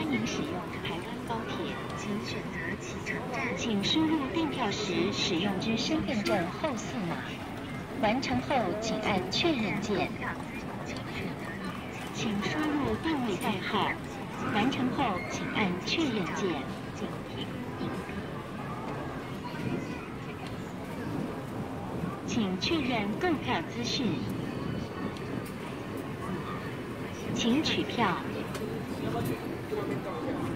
迎使用台湾高铁，请选择启程站。请输入订票时使用之身份证后4码。完成后，请按确认键。请输入定位代号。完成后，请按确认键。请确认购票资讯。请取票。